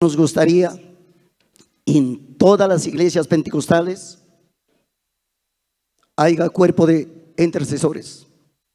Nos gustaría en todas las iglesias pentecostales haya cuerpo de intercesores.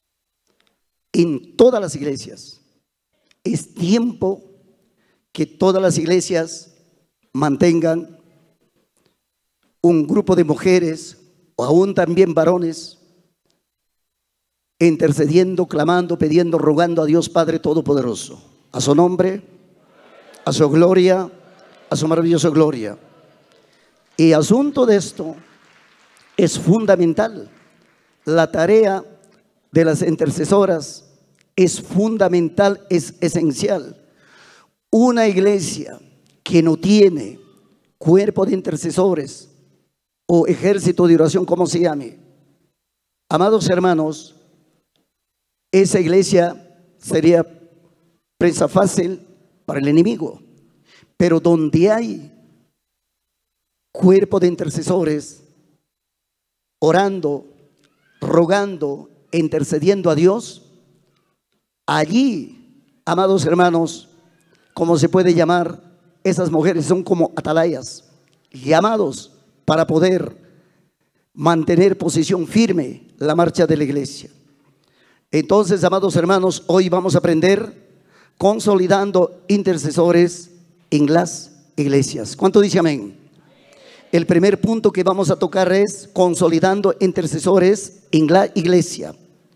En todas las iglesias. Es tiempo que todas las iglesias mantengan un grupo de mujeres o aún también varones intercediendo, clamando, pidiendo, rogando a Dios Padre Todopoderoso, a su nombre, a su gloria, a su maravillosa gloria. Y asunto de esto es fundamental. La tarea de las intercesoras es fundamental, es esencial. Una iglesia que no tiene cuerpo de intercesores o ejército de oración, como se llame, amados hermanos, esa iglesia sería presa fácil para el enemigo. Pero donde hay cuerpo de intercesores orando, rogando, intercediendo a Dios, allí, amados hermanos, como se puede llamar, esas mujeres son como atalayas, llamados para poder mantener posición firme la marcha de la iglesia. Entonces, amados hermanos, hoy vamos a aprender consolidando intercesores en las iglesias. ¿Cuánto dice amén? El primer punto que vamos a tocar es consolidando intercesores en la iglesia.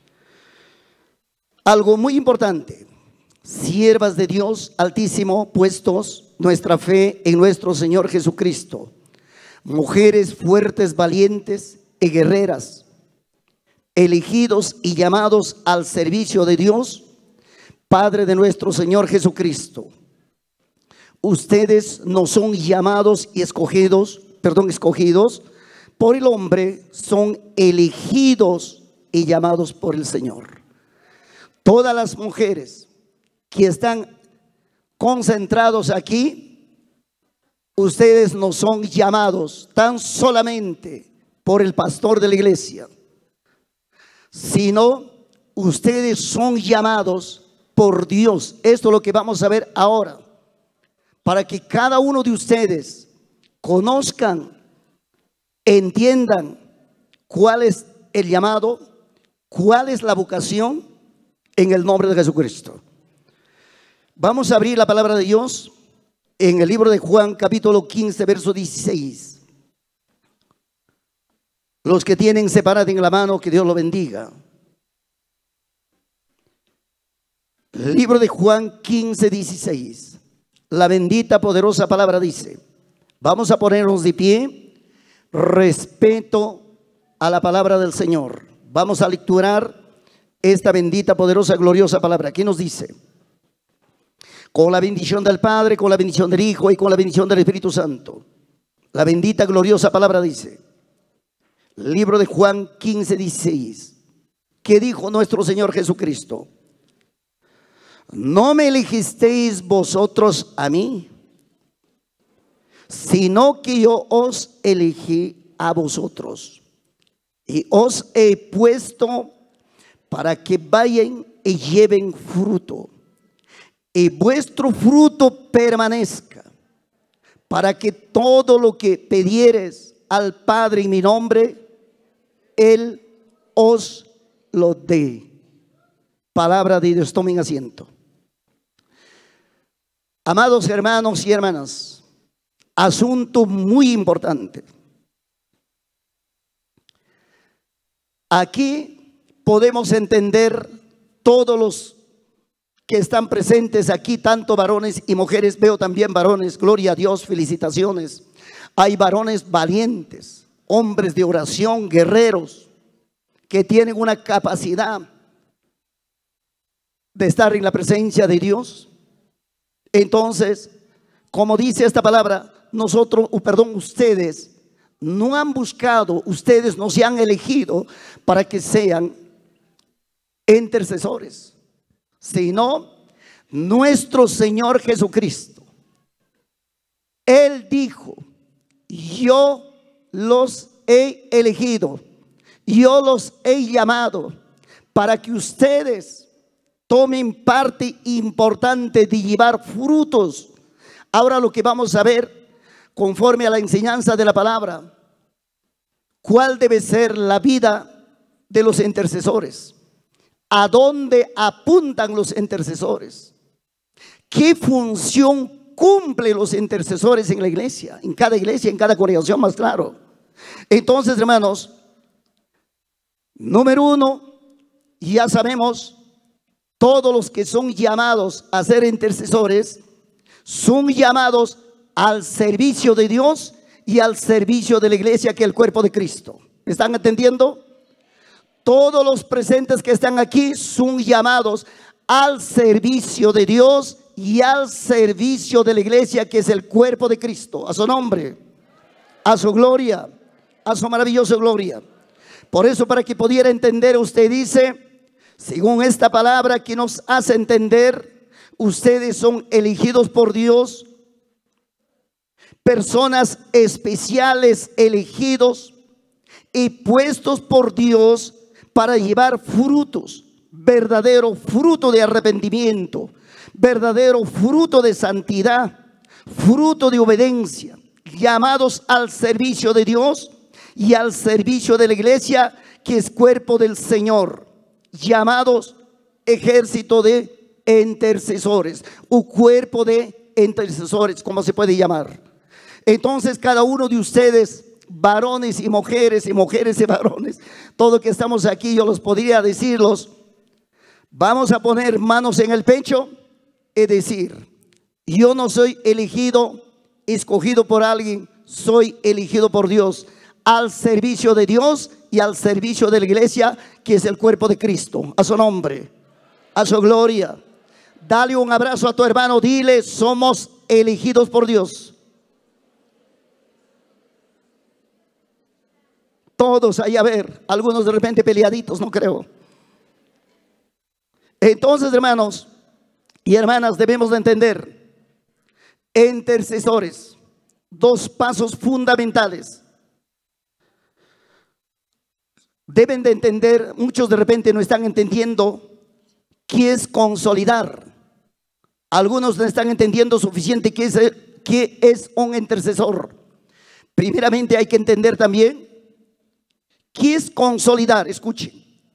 Algo muy importante: siervas de Dios Altísimo, puestos nuestra fe en nuestro Señor Jesucristo, mujeres fuertes, valientes y guerreras, elegidos y llamados al servicio de Dios, Padre de nuestro Señor Jesucristo. Ustedes no son llamados y escogidos por el hombre, son elegidos y llamados por el Señor. Todas las mujeres que están concentrados aquí, ustedes no son llamados tan solamente por el pastor de la iglesia, sino ustedes son llamados por Dios. Esto es lo que vamos a ver ahora, para que cada uno de ustedes conozcan, entiendan cuál es el llamado, cuál es la vocación, en el nombre de Jesucristo. Vamos a abrir la palabra de Dios en el libro de Juan, capítulo 15, verso 16. Los que tienen separado en la mano, que Dios lo bendiga. El libro de Juan 15, 16. La bendita, poderosa palabra dice. Vamos a ponernos de pie, respeto a la palabra del Señor. Vamos a lecturar esta bendita, poderosa, gloriosa palabra. ¿Qué nos dice? Con la bendición del Padre, con la bendición del Hijo y con la bendición del Espíritu Santo. La bendita, gloriosa palabra dice. Libro de Juan 15, 16. ¿Qué dijo nuestro Señor Jesucristo? No me elegisteis vosotros a mí, sino que yo os elegí a vosotros y os he puesto para que vayan y lleven fruto, y vuestro fruto permanezca, para que todo lo que pidiereis al Padre en mi nombre, Él os lo dé. Palabra de Dios. Tomen asiento. Amados hermanos y hermanas, asunto muy importante. Aquí podemos entender todos los que están presentes aquí, tanto varones y mujeres. Veo también varones, gloria a Dios, felicitaciones. Hay varones valientes, hombres de oración, guerreros, que tienen una capacidad de estar en la presencia de Dios. Entonces, como dice esta palabra, ustedes no han buscado, ustedes no se han elegido para que sean intercesores, sino nuestro Señor Jesucristo. Él dijo: yo los he elegido, yo los he llamado para que ustedes tomen parte importante de llevar frutos Ahora lo que vamos a ver, conforme a la enseñanza de la palabra, ¿cuál debe ser la vida de los intercesores? ¿A dónde apuntan los intercesores? ¿Qué función cumplen los intercesores en la iglesia? En cada congregación, más claro. Entonces, hermanos, número uno, ya sabemos, todos los que son llamados a ser intercesores son llamados al servicio de Dios y al servicio de la iglesia, que es el cuerpo de Cristo. ¿Me están entendiendo? Todos los presentes que están aquí son llamados al servicio de Dios y al servicio de la iglesia, que es el cuerpo de Cristo. A su nombre, a su gloria, a su maravillosa gloria. Por eso, para que pudiera entender, usted dice, según esta palabra que nos hace entender, ustedes son elegidos por Dios, personas especiales, elegidos y puestos por Dios para llevar frutos, verdadero fruto de arrepentimiento, verdadero fruto de santidad, fruto de obediencia, llamados al servicio de Dios y al servicio de la iglesia, que es cuerpo del Señor, llamados ejército de intercesores, o cuerpo de intercesores, como se puede llamar. Entonces, cada uno de ustedes, varones y mujeres y varones, todos que estamos aquí, yo los podría decirlos, vamos a poner manos en el pecho y decir: yo no soy elegido, escogido por alguien, soy elegido por Dios, al servicio de Dios y al servicio de la iglesia, que es el cuerpo de Cristo. A su nombre, a su gloria. Dale un abrazo a tu hermano, dile: somos elegidos por Dios. Todos ahí, a ver, algunos de repente peleaditos, no creo. Entonces, hermanos y hermanas, debemos de entender, intercesores, dos pasos fundamentales. Deben de entender, muchos de repente no están entendiendo qué es consolidar. Algunos no están entendiendo suficiente qué es un intercesor. Primeramente hay que entender también qué es consolidar. Escuchen.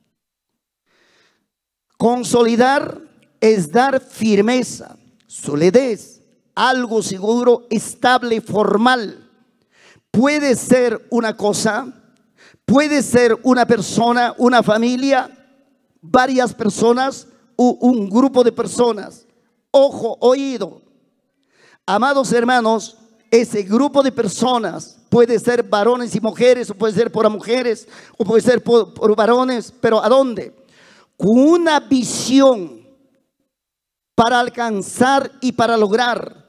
Consolidar es dar firmeza, solidez, algo seguro, estable, formal. Puede ser una cosa, puede ser una persona, una familia, varias personas o un grupo de personas. Ojo, oído. Amados hermanos, ese grupo de personas puede ser varones y mujeres, o puede ser por mujeres, o puede ser por varones, pero ¿a dónde? Con una visión para alcanzar y para lograr,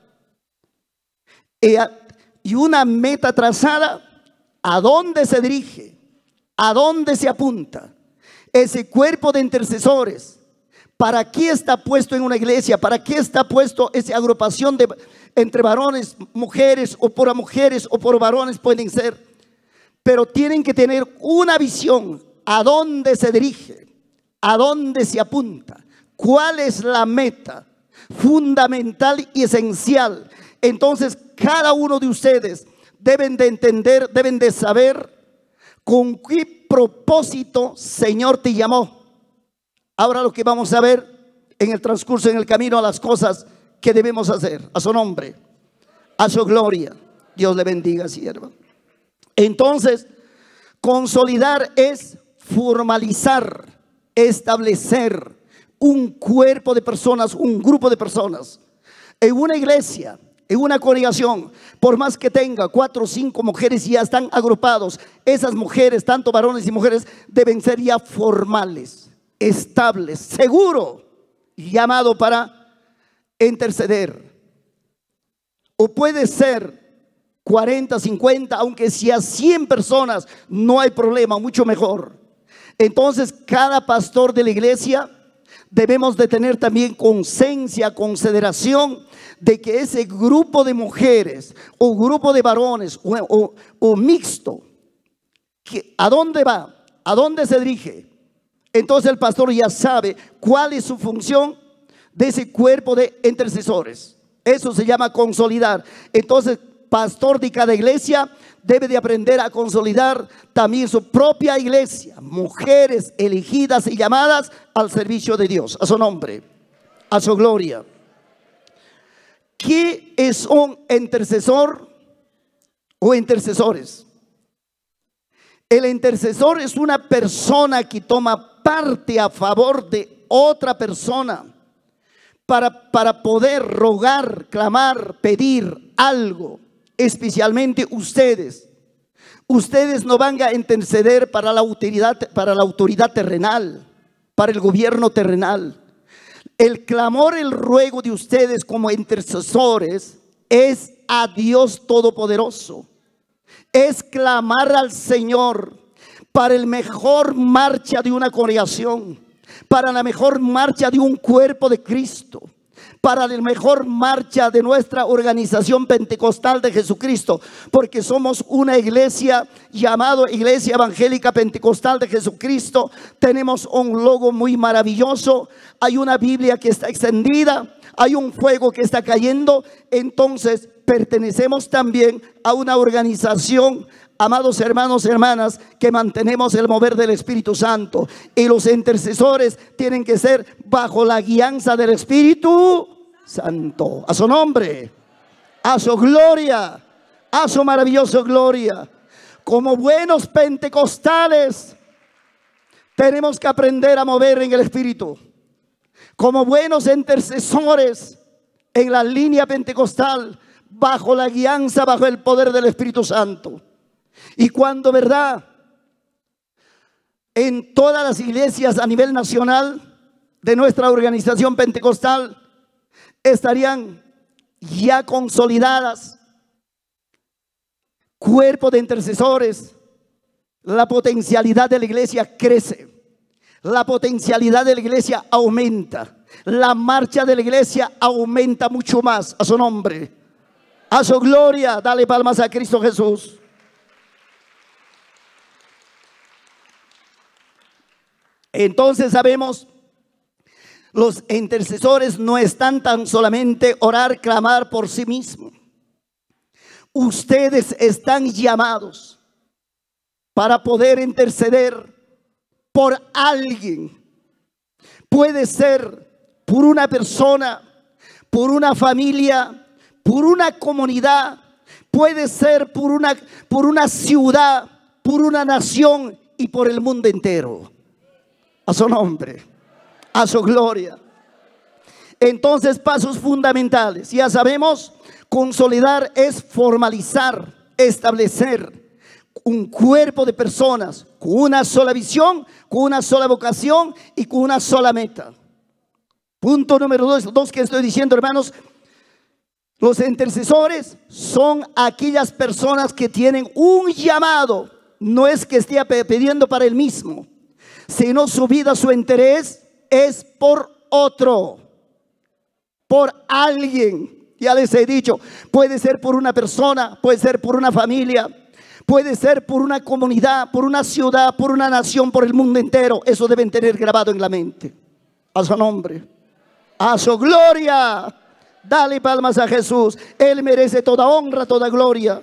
y una meta trazada. ¿A dónde se dirige? ¿A dónde se apunta? Ese cuerpo de intercesores, ¿para qué está puesto en una iglesia? ¿Para qué está puesto esa agrupación entre varones, mujeres, o por varones pueden ser? Pero tienen que tener una visión. ¿A dónde se dirige? ¿A dónde se apunta? ¿Cuál es la meta fundamental y esencial? Entonces, cada uno de ustedes deben de entender, deben de saber con qué propósito Señor te llamó. Ahora lo que vamos a ver en el transcurso, en el camino, a las cosas que debemos hacer. A su nombre, a su gloria. Dios le bendiga, sierva. Entonces, consolidar es formalizar, establecer un cuerpo de personas, un grupo de personas. En una iglesia, en una congregación, por más que tenga 4 o 5 mujeres y ya están agrupados, esas mujeres, tanto varones y mujeres, deben ser ya formales, estables, seguro, llamado para interceder. O puede ser 40, 50, aunque sea 100 personas, no hay problema, mucho mejor. Entonces, cada pastor de la iglesia debemos de tener también conciencia, consideración de que ese grupo de mujeres o grupo de varones o mixto, que ¿a dónde va? ¿A dónde se dirige? Entonces el pastor ya sabe cuál es su función de ese cuerpo de intercesores. Eso se llama consolidar. Entonces, pastor de cada iglesia debe de aprender a consolidar también su propia iglesia. Mujeres elegidas y llamadas al servicio de Dios, a su nombre, a su gloria. ¿Qué es un intercesor o intercesores? El intercesor es una persona que toma parte a favor de otra persona para poder rogar, clamar, pedir algo. Especialmente ustedes no van a interceder para la autoridad terrenal, para el gobierno terrenal. El clamor, el ruego de ustedes como intercesores es a Dios Todopoderoso. Es clamar al Señor para el mejor marcha de una congregación, para la mejor marcha de un cuerpo de Cristo, para la mejor marcha de nuestra organización pentecostal de Jesucristo, porque somos una iglesia llamada Iglesia Evangélica Pentecostal de Jesucristo. Tenemos un logo muy maravilloso, hay una Biblia que está extendida, hay un fuego que está cayendo. Entonces pertenecemos también a una organización, amados hermanos y hermanas, que mantenemos el mover del Espíritu Santo. Y los intercesores tienen que ser bajo la guianza del Espíritu Santo. A su nombre, a su gloria, a su maravillosa gloria. Como buenos pentecostales tenemos que aprender a mover en el Espíritu. Como buenos intercesores en la línea pentecostal, bajo la guianza, bajo el poder del Espíritu Santo. Y cuando, verdad, en todas las iglesias a nivel nacional de nuestra organización pentecostal estarían ya consolidadas cuerpo de intercesores, la potencialidad de la iglesia crece, la potencialidad de la iglesia aumenta, la marcha de la iglesia aumenta mucho más. A su nombre, a su gloria, dale palmas a Cristo Jesús. Entonces sabemos, los intercesores no están tan solamente orar, clamar por sí mismos. Ustedes están llamados para poder interceder por alguien. Puede ser por una persona, por una familia, por una comunidad. Puede ser por una ciudad, por una nación y por el mundo entero. A su nombre, a su gloria. Entonces, pasos fundamentales. Ya sabemos, consolidar es formalizar, establecer un cuerpo de personas con una sola visión, con una sola vocación y con una sola meta. Punto número dos que estoy diciendo, hermanos. Los intercesores son aquellas personas que tienen un llamado. No es que esté pidiendo para él mismo, sino su vida, su interés es por otro, por alguien. Ya les he dicho, puede ser por una persona, puede ser por una familia, puede ser por una comunidad, por una ciudad, por una nación, por el mundo entero. Eso deben tener grabado en la mente. A su nombre, a su gloria. Dale palmas a Jesús. Él merece toda honra, toda gloria.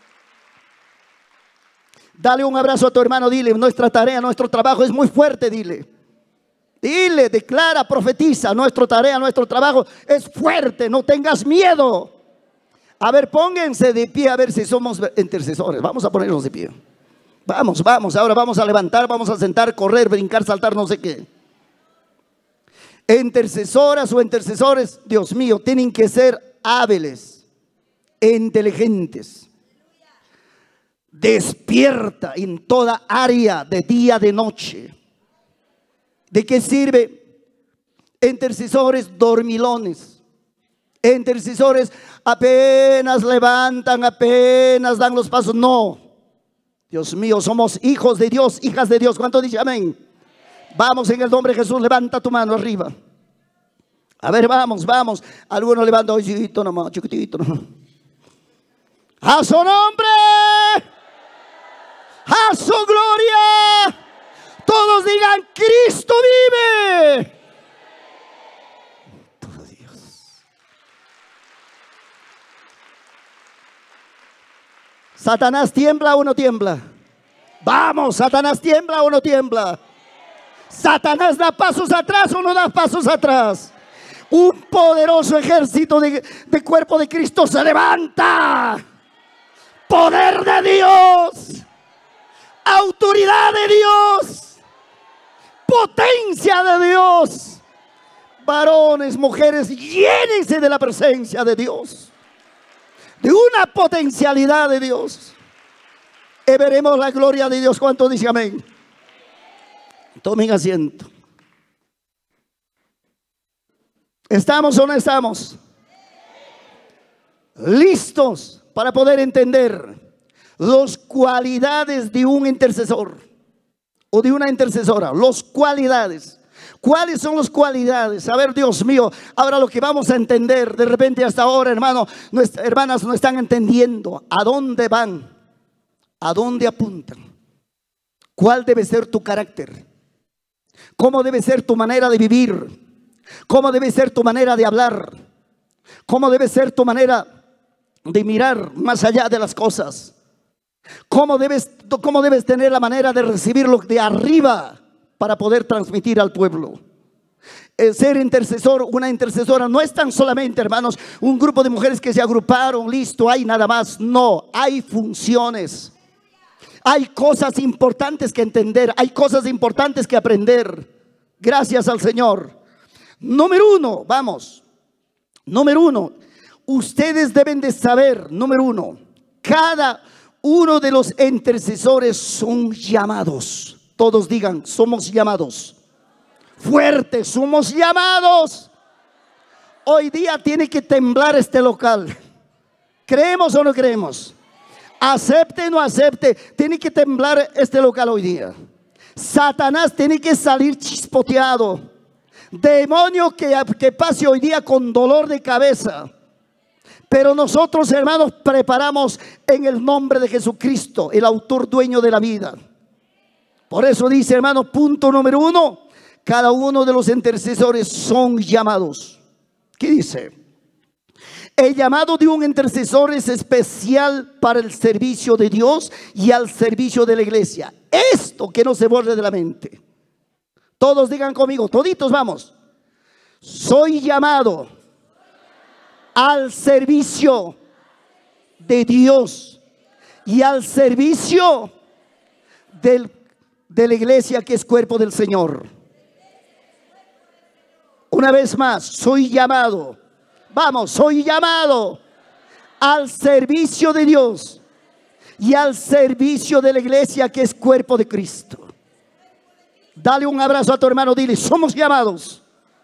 Dale un abrazo a tu hermano, dile: nuestra tarea, nuestro trabajo es muy fuerte, dile. Dile, declara, profetiza: nuestra tarea, nuestro trabajo es fuerte, no tengas miedo. A ver, pónganse de pie a ver si somos intercesores. Vamos a ponernos de pie. Vamos, ahora vamos a levantar, vamos a sentar, correr, brincar, saltar, no sé qué. Intercesoras o intercesores, Dios mío, tienen que ser hábiles, inteligentes, despierta en toda área, de día, de noche. ¿De qué sirve? Intercesores dormilones, intercesores apenas levantan, apenas dan los pasos. No, Dios mío, somos hijos de Dios, hijas de Dios. ¿Cuánto dice amén? Vamos, en el nombre de Jesús, levanta tu mano arriba. A ver, vamos. Algunos levantan chiquitito nomás, chiquitito nomás. A su nombre, a su gloria. Todos digan: Cristo vive. Todo Dios. ¿Satanás tiembla o no tiembla? Vamos, ¿Satanás tiembla o no tiembla? ¿Satanás da pasos atrás o no da pasos atrás? Un poderoso ejército de cuerpo de Cristo se levanta. Poder de Dios, autoridad de Dios, potencia de Dios. Varones, mujeres, llénense de la presencia de Dios, de una potencialidad de Dios. Y veremos la gloria de Dios. ¿Cuánto dice amén? Tomen asiento. ¿Estamos o no estamos listos para poder entender las cualidades de un intercesor o de una intercesora? Las cualidades. ¿Cuáles son las cualidades? A ver, Dios mío, ahora lo que vamos a entender. De repente hasta ahora, hermano, nuestras hermanas no están entendiendo a dónde van, a dónde apuntan, cuál debe ser tu carácter, cómo debe ser tu manera de vivir, cómo debe ser tu manera de hablar, cómo debe ser tu manera de mirar más allá de las cosas, cómo debes tener la manera de recibirlo de arriba para poder transmitir al pueblo. El ser intercesor, una intercesora, no es tan solamente, hermanos, un grupo de mujeres que se agruparon, listo, hay nada más. No, hay funciones, hay cosas importantes que entender, hay cosas importantes que aprender. Gracias al Señor. Número uno, vamos. Número uno, ustedes deben de saber, número uno, cada uno de los intercesores son llamados. Todos digan, somos llamados. Fuerte, somos llamados. Hoy día tiene que temblar este local. ¿Creemos o no creemos? Acepte o no acepte, tiene que temblar este local hoy día. Satanás tiene que salir chispoteado. Demonio que pase hoy día con dolor de cabeza. Pero nosotros, hermanos, preparamos en el nombre de Jesucristo, el autor dueño de la vida. Por eso dice, hermano, punto número uno, cada uno de los intercesores son llamados. ¿Qué dice? El llamado de un intercesor es especial para el servicio de Dios y al servicio de la iglesia. Esto que no se borre de la mente. Todos digan conmigo, toditos vamos. Soy llamado al servicio de Dios y al servicio de la iglesia, que es cuerpo del Señor. Una vez más, soy llamado. Vamos, soy llamado al servicio de Dios y al servicio de la iglesia, que es cuerpo de Cristo. Dale un abrazo a tu hermano, dile, somos llamados.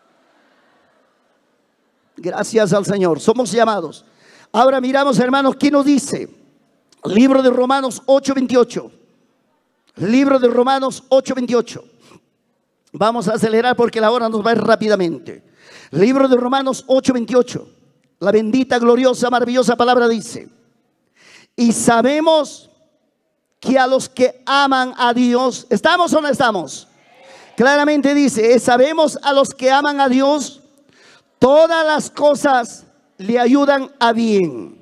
Gracias al Señor, somos llamados. Ahora miramos, hermanos, ¿qué nos dice? Libro de Romanos 8:28. Libro de Romanos 8:28. Vamos a acelerar porque la hora nos va a ir rápidamente. Libro de Romanos 8:28. La bendita, gloriosa, maravillosa palabra dice: y sabemos que a los que aman a Dios, ¿estamos o no estamos? Claramente dice, sabemos a los que aman a Dios, todas las cosas le ayudan a bien.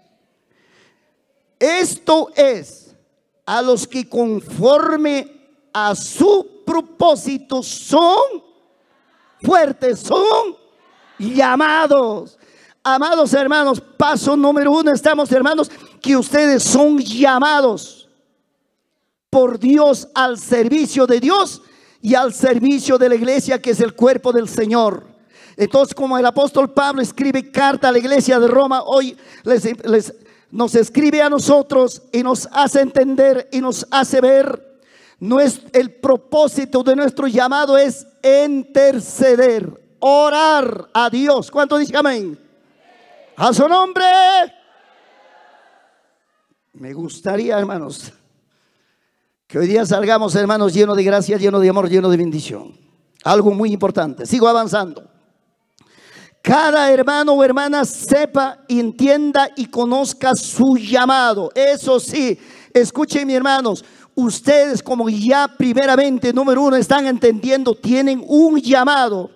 Esto es, a los que conforme a su propósito son fuertes, son llamados. Amados hermanos, paso número uno, estamos, hermanos, que ustedes son llamados por Dios al servicio de Dios y al servicio de la iglesia, que es el cuerpo del Señor. Entonces, como el apóstol Pablo escribe carta a la iglesia de Roma, hoy nos escribe a nosotros y nos hace entender y nos hace ver el propósito de nuestro llamado es interceder, orar a Dios. ¿Cuánto dice amén? A su nombre. Me gustaría, hermanos, que hoy día salgamos, hermanos, llenos de gracia, llenos de amor, llenos de bendición. Algo muy importante. Sigo avanzando. Cada hermano o hermana sepa, entienda y conozca su llamado. Eso sí, escuchen, mis hermanos, ustedes, como ya primeramente, número uno, están entendiendo, tienen un llamado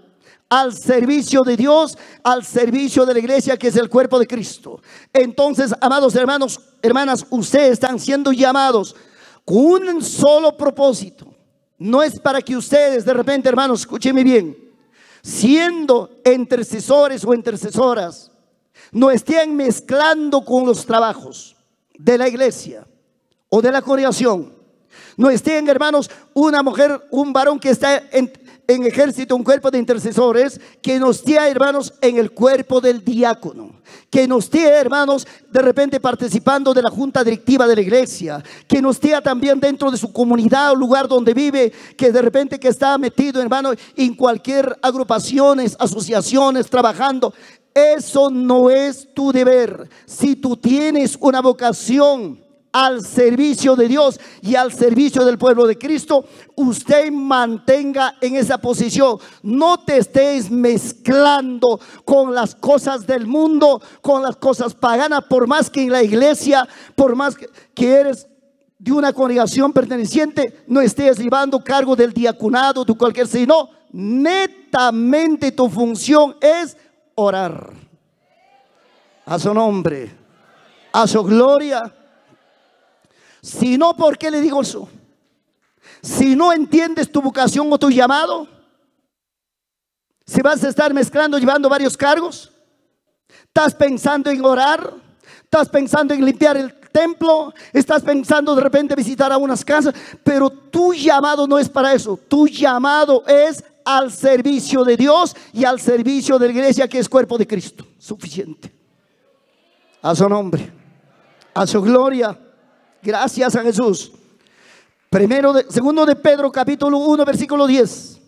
al servicio de Dios, al servicio de la iglesia, que es el cuerpo de Cristo. Entonces, amados hermanos, hermanas, ustedes están siendo llamados con un solo propósito. No es para que ustedes de repente, hermanos, escúchenme bien, siendo intercesores o intercesoras, no estén mezclando con los trabajos de la iglesia o de la congregación. No estén, hermanos, una mujer, un varón que está en ejército, un cuerpo de intercesores, que no esté, hermanos, en el cuerpo del diácono, que no esté, hermanos, de repente participando de la junta directiva de la iglesia, que no esté también dentro de su comunidad o lugar donde vive, que de repente que está metido, hermano, en cualquier agrupaciones, asociaciones, trabajando. Eso no es tu deber. Si tú tienes una vocación al servicio de Dios y al servicio del pueblo de Cristo, usted mantenga en esa posición. No te estés mezclando con las cosas del mundo, con las cosas paganas, por más que en la iglesia, por más que eres de una congregación perteneciente, no estés llevando cargo del diaconado, de cualquier, sino netamente tu función es orar a su nombre, a su gloria. Si no, ¿por qué le digo eso? Si no entiendes tu vocación o tu llamado, si vas a estar mezclando, llevando varios cargos, estás pensando en orar, estás pensando en limpiar el templo, estás pensando de repente visitar a unas casas, pero tu llamado no es para eso. Tu llamado es al servicio de Dios y al servicio de la iglesia, que es cuerpo de Cristo. Suficiente. A su nombre, a su gloria. Gracias a Jesús. Segundo de Pedro, capítulo 1, versículo 10.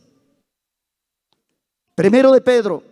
Segundo de Pedro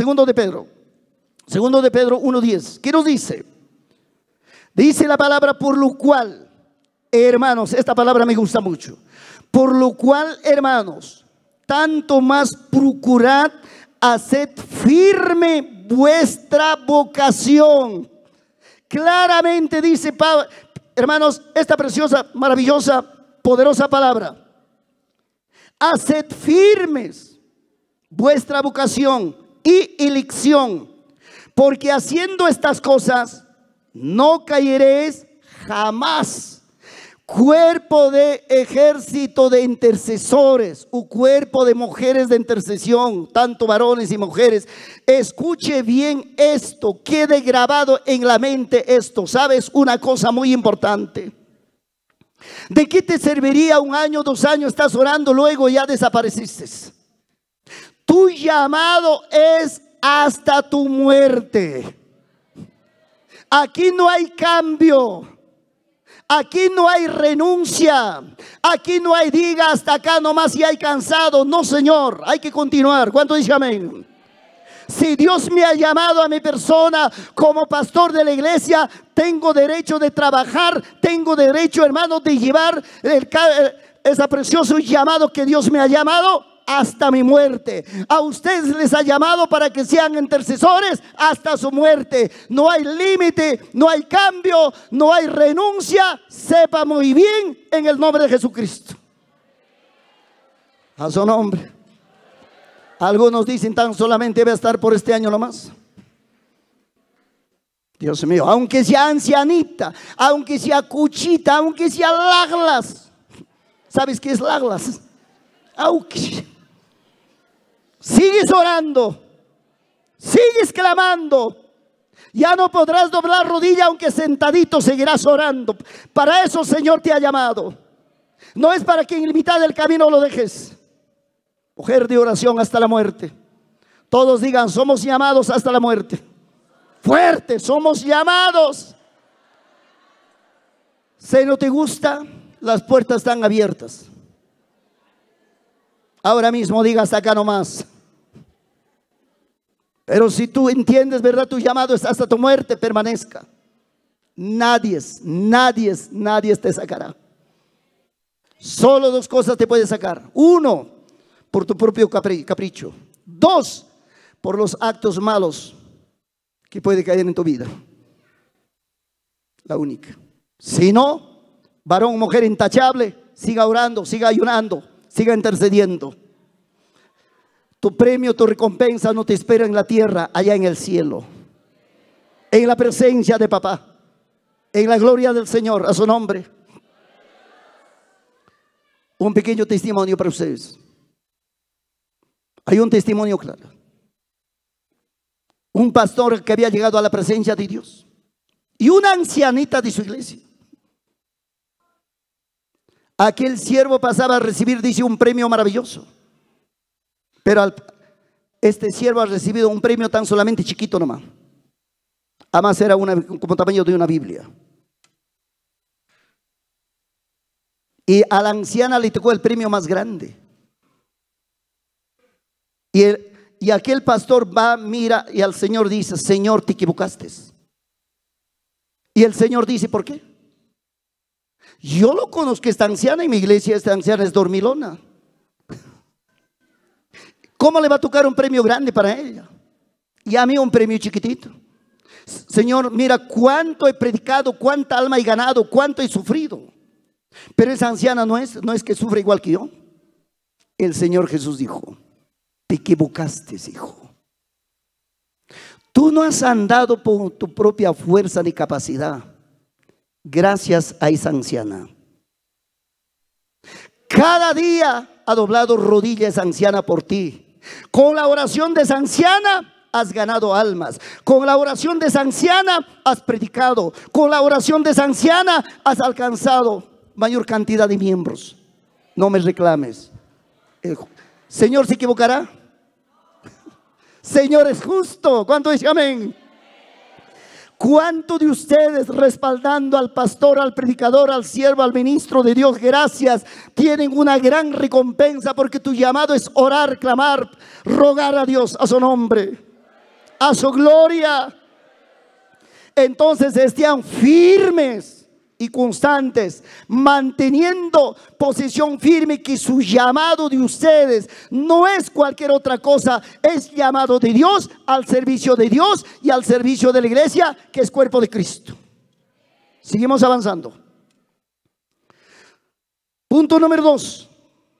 1:10. ¿Qué nos dice? Dice la palabra: por lo cual, hermanos, esta palabra me gusta mucho. Por lo cual, hermanos, tanto más procurad, haced firme vuestra vocación. Claramente dice Pablo, hermanos, esta preciosa, maravillosa, poderosa palabra: haced firmes vuestra vocación y elección, porque haciendo estas cosas no caeréis jamás. Cuerpo de ejército de intercesores, un cuerpo de mujeres de intercesión, tanto varones y mujeres. Escuche bien esto, quede grabado en la mente esto. ¿Sabes una cosa muy importante? ¿De qué te serviría 1 año, 2 años, estás orando, luego ya desapareciste? Tu llamado es hasta tu muerte. Aquí no hay cambio. Aquí no hay renuncia. Aquí no hay diga hasta acá nomás y hay cansado. No, Señor, hay que continuar. ¿Cuánto dice amén? Si Dios me ha llamado a mi persona como pastor de la iglesia, tengo derecho de trabajar, tengo derecho, hermano, de llevar ese precioso llamado que Dios me ha llamado hasta mi muerte. A ustedes les ha llamado para que sean intercesores hasta su muerte. No hay límite, no hay cambio, no hay renuncia. Sepa muy bien, en el nombre de Jesucristo. A su nombre. Algunos dicen: tan solamente debe estar por este año nomás. Dios mío, aunque sea ancianita, aunque sea cuchita, aunque sea laglas. ¿Sabes qué es laglas? Aunque sigues orando, sigues clamando, ya no podrás doblar rodilla, aunque sentadito seguirás orando. Para eso, Señor, te ha llamado. No es para que en mitad del camino lo dejes. Mujer de oración hasta la muerte. Todos digan: somos llamados hasta la muerte. Fuerte, somos llamados. Si no te gusta, las puertas están abiertas. Ahora mismo diga: hasta acá nomás. Pero si tú entiendes, ¿verdad? Tu llamado es hasta tu muerte, permanezca. Nadie te sacará. Solo 2 cosas te puede sacar. 1, por tu propio capricho. 2, por los actos malos que puede caer en tu vida. La única. Si no, varón, mujer intachable, siga orando, siga ayunando, siga intercediendo. Tu premio, tu recompensa no te espera en la tierra, allá en el cielo, en la presencia de papá, en la gloria del Señor, a su nombre. Un pequeño testimonio para ustedes. Hay un testimonio claro. Un pastor que había llegado a la presencia de Dios y una ancianita de su iglesia. Aquel siervo pasaba a recibir, dice, un premio maravilloso. Pero este siervo ha recibido un premio tan solamente chiquito nomás. Además era como tamaño de una Biblia. Y a la anciana le tocó el premio más grande. Y aquel pastor va, mira y al Señor dice: Señor, te equivocaste. Y el Señor dice: ¿por qué? Yo lo conozco, esta anciana, en mi iglesia esta anciana es dormilona. ¿Cómo le va a tocar un premio grande para ella? Y a mí un premio chiquitito. Señor, mira cuánto he predicado, cuánta alma he ganado, cuánto he sufrido. Pero esa anciana no es que sufre igual que yo. El Señor Jesús dijo: te equivocaste, hijo. Tú no has andado por tu propia fuerza ni capacidad. Gracias a esa anciana. Cada día ha doblado rodillas esa anciana por ti. Con la oración de esa anciana has ganado almas. Con la oración de esa anciana has predicado. Con la oración de esa anciana has alcanzado mayor cantidad de miembros. No me reclames. El Señor se equivocará. Señor es justo. ¿Cuánto dice amén? ¿Cuánto de ustedes, respaldando al pastor, al predicador, al siervo, al ministro de Dios, gracias, tienen una gran recompensa? Porque tu llamado es orar, clamar, rogar a Dios, a su nombre, a su gloria. Entonces estén firmes y constantes, manteniendo posición firme, que su llamado de ustedes no es cualquier otra cosa, es llamado de Dios, al servicio de Dios y al servicio de la iglesia, que es cuerpo de Cristo. Seguimos avanzando. Punto número 2.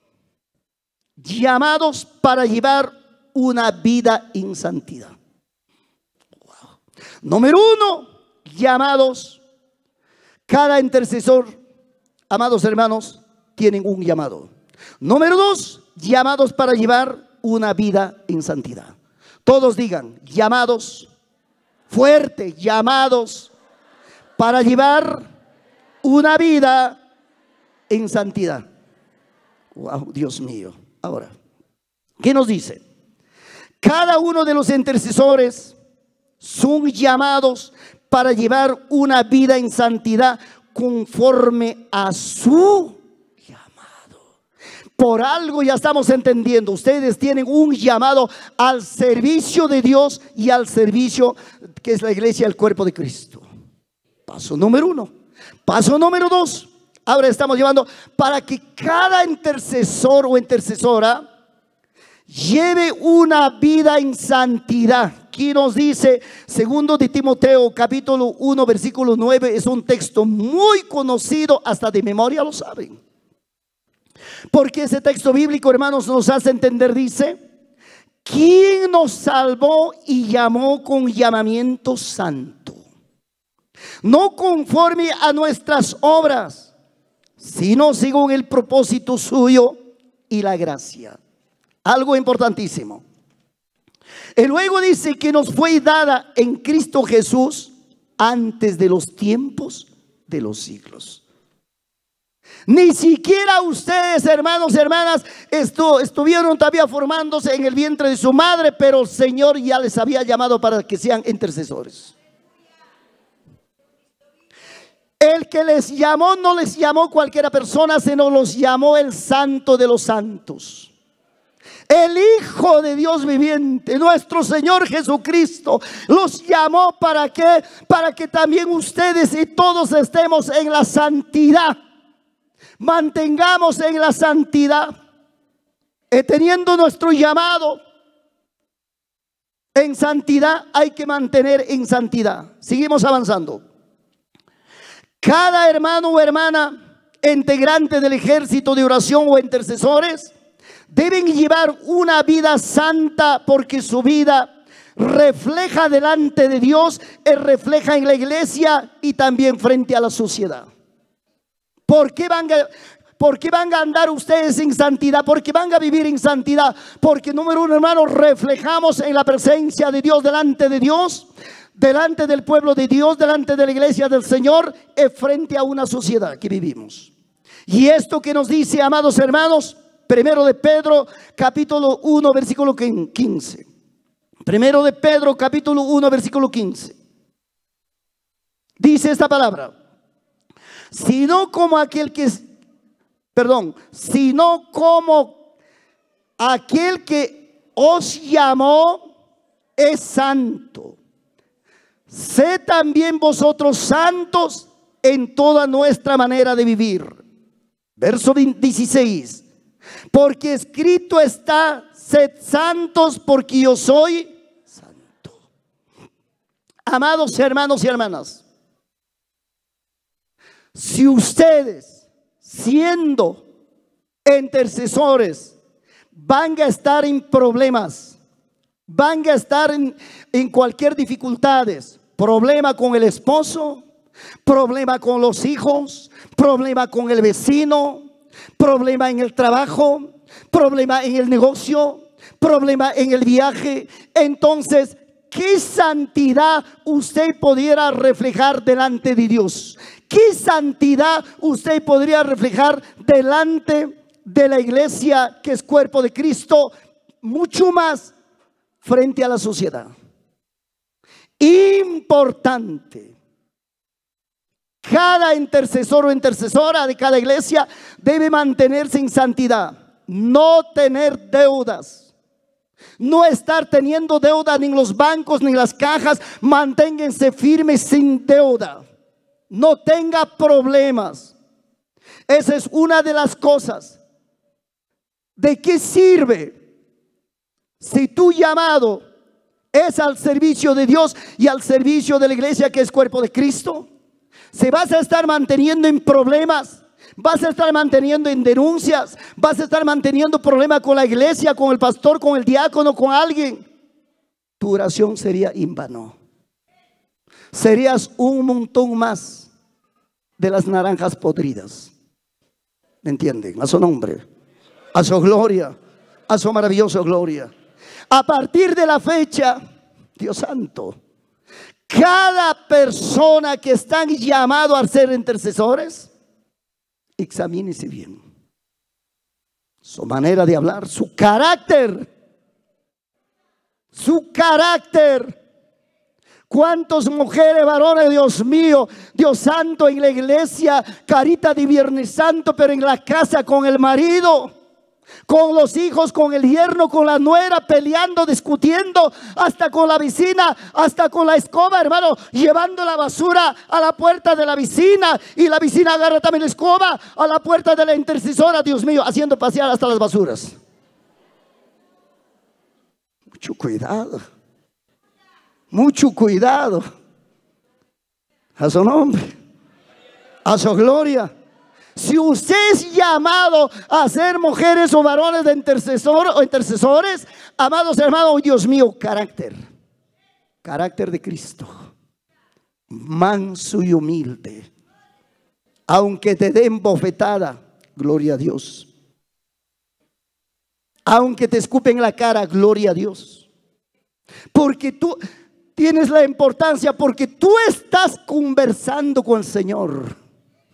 Llamados para llevar una vida en santidad. Wow. Número 1, llamados. Cada intercesor, amados hermanos, tienen un llamado. Número 2, llamados para llevar una vida en santidad. Todos digan: llamados, fuerte, llamados para llevar una vida en santidad. Wow, Dios mío. Ahora, ¿qué nos dice? Cada uno de los intercesores son llamados para llevar una vida en santidad conforme a su llamado. Por algo ya estamos entendiendo, ustedes tienen un llamado al servicio de Dios y al servicio que es la iglesia, el cuerpo de Cristo. Paso número 1. Paso número 2. Ahora estamos llevando para que cada intercesor o intercesora lleve una vida en santidad. Aquí nos dice 2 de Timoteo capítulo 1 versículo 9. Es un texto muy conocido, hasta de memoria lo saben. Porque ese texto bíblico, hermanos, nos hace entender, dice: ¿quién nos salvó y llamó con llamamiento santo? No conforme a nuestras obras, sino según el propósito suyo y la gracia. Algo importantísimo. Y luego dice que nos fue dada en Cristo Jesús antes de los tiempos de los siglos. Ni siquiera ustedes, hermanos y hermanas, estuvieron todavía formándose en el vientre de su madre, pero el Señor ya les había llamado para que sean intercesores. El que les llamó no les llamó cualquiera persona, sino los llamó el Santo de los Santos, el Hijo de Dios viviente, nuestro Señor Jesucristo. Los llamó ¿para qué? Para que también ustedes y todos estemos en la santidad. Mantengamos en la santidad, teniendo nuestro llamado en santidad, hay que mantener en santidad. Seguimos avanzando. Cada hermano o hermana integrante del ejército de oración o intercesores Deben llevar una vida santa porque su vida refleja delante de Dios, refleja en la iglesia y también frente a la sociedad. ¿Por qué van a andar ustedes en santidad? Porque van a vivir en santidad. Porque número uno, hermanos, reflejamos en la presencia de Dios delante de Dios, delante del pueblo de Dios, delante de la iglesia del Señor, frente a una sociedad que vivimos. Y esto que nos dice, amados hermanos, primero de Pedro, capítulo 1, versículo 15. Primero de Pedro, capítulo 1, versículo 15. Dice esta palabra: sino como aquel que os llamó es santo, sé también vosotros santos en toda nuestra manera de vivir. Verso 16: porque escrito está: sed santos porque yo soy santo. Amados hermanos y hermanas, si ustedes, siendo intercesores, van a estar en problemas, van a estar en cualquier dificultades, problema con el esposo, problema con los hijos, problema con el vecino, problema en el trabajo, problema en el negocio, problema en el viaje, entonces, ¿qué santidad usted pudiera reflejar delante de Dios? ¿Qué santidad usted podría reflejar delante de la iglesia que es cuerpo de Cristo? Mucho más frente a la sociedad. Importante. Cada intercesor o intercesora de cada iglesia debe mantenerse en santidad. No tener deudas. No estar teniendo deuda ni en los bancos ni en las cajas. Manténganse firmes sin deuda. No tenga problemas. Esa es una de las cosas. ¿De qué sirve si tu llamado es al servicio de Dios y al servicio de la iglesia que es cuerpo de Cristo? Si vas a estar manteniendo en problemas, vas a estar manteniendo en denuncias, vas a estar manteniendo problemas con la iglesia, con el pastor, con el diácono, con alguien, tu oración sería en vano. Serías un montón más de las naranjas podridas. ¿Me entienden? A su nombre, a su gloria, a su maravillosa gloria. A partir de la fecha, Dios santo, cada persona que están llamado a ser intercesores, examínese bien su manera de hablar, su carácter. ¿Cuántas mujeres, varones, Dios mío, Dios santo, en la iglesia, carita de Viernes Santo, pero en la casa con el marido, con los hijos, con el yerno, con la nuera, peleando, discutiendo, hasta con la vecina, hasta con la escoba, hermano, llevando la basura a la puerta de la vecina, y la vecina agarra también la escoba a la puerta de la intercesora, Dios mío, haciendo pasear hasta las basuras? Mucho cuidado, mucho cuidado. A su nombre, a su gloria. Si usted es llamado a ser mujeres o varones de intercesor o intercesores, amados hermanos, Dios mío, carácter de Cristo, manso y humilde. Aunque te den bofetada, gloria a Dios. Aunque te escupen la cara, gloria a Dios. Porque tú tienes la importancia, porque tú estás conversando con el Señor.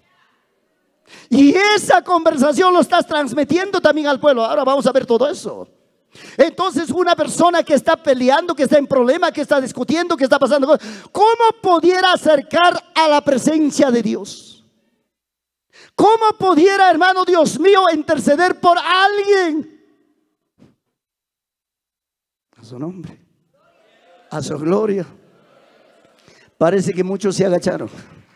Y esa conversación lo estás transmitiendo también al pueblo. Ahora vamos a ver todo eso. Entonces, una persona que está peleando, que está en problema, que está discutiendo, que está pasando, ¿cómo pudiera acercar a la presencia de Dios? ¿Cómo pudiera, hermano, Dios mío, interceder por alguien? A su nombre, a su gloria. Parece que muchos se agacharon.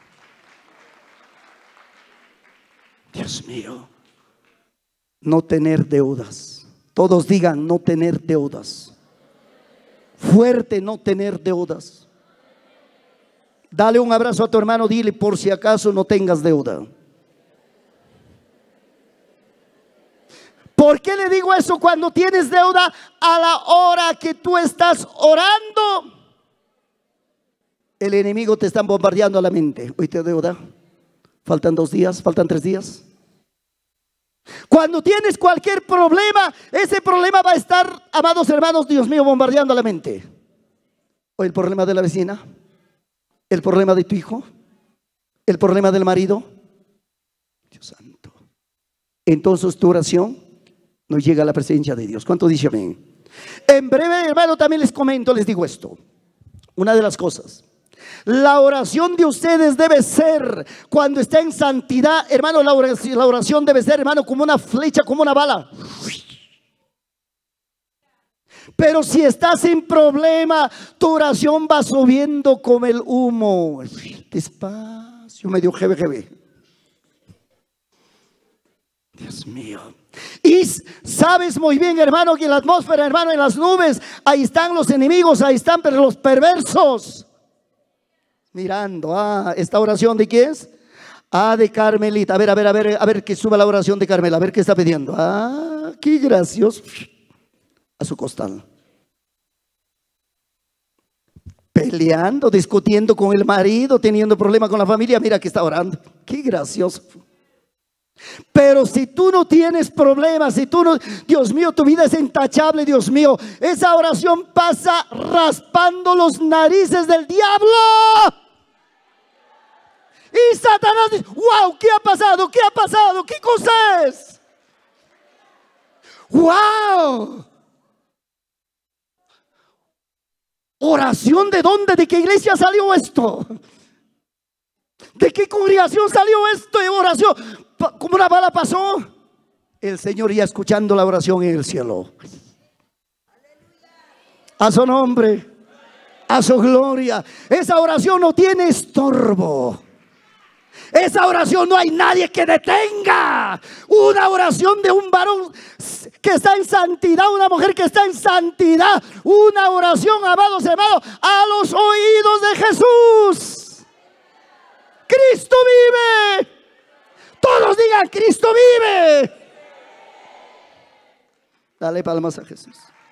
Dios mío, no tener deudas. Todos digan: no tener deudas. Fuerte, no tener deudas. Dale un abrazo a tu hermano, dile: por si acaso no tengas deuda. ¿Por qué le digo eso? Cuando tienes deuda, a la hora que tú estás orando, el enemigo te está bombardeando a la mente. Hoy te deuda, faltan 2 días, faltan 3 días. Cuando tienes cualquier problema, ese problema va a estar, amados hermanos, Dios mío, bombardeando la mente. Hoy el problema de la vecina, el problema de tu hijo, el problema del marido. Dios santo. Entonces tu oración no llega a la presencia de Dios. ¿Cuánto dice amén? En breve, hermano, también les comento, les digo esto. Una de las cosas, la oración de ustedes debe ser, cuando está en santidad, hermano, la oración debe ser, hermano, como una flecha, como una bala. Pero si estás sin problema, tu oración va subiendo como el humo. Despacio, medio jebe. Dios mío. Y sabes muy bien, hermano, que en la atmósfera, hermano, en las nubes, ahí están los enemigos, ahí están pero los perversos. Mirando, esta oración ¿de quién es? De Carmelita. A ver que suba la oración de Carmela, a ver qué está pidiendo. Qué gracioso. A su costal. Peleando, discutiendo con el marido, teniendo problemas con la familia. Mira que está orando. Qué gracioso. Pero si tú no tienes problemas, si tú no, Dios mío, tu vida es intachable, Dios mío, esa oración pasa raspando los narices del diablo. Y Satanás dice: wow, ¿qué ha pasado? ¿Qué ha pasado? ¿Qué cosa es? Wow. ¿Oración de dónde? ¿De qué iglesia salió esto? ¿De qué congregación salió esto de oración? Como una bala pasó. El Señor ya escuchando la oración en el cielo. A su nombre, a su gloria. Esa oración no tiene estorbo. Esa oración no hay nadie que detenga. Una oración de un varón que está en santidad, una mujer que está en santidad. Una oración, amados hermanos, a los oídos de Jesús. Cristo vive. Todos digan: Cristo vive. Dale palmas a Jesús.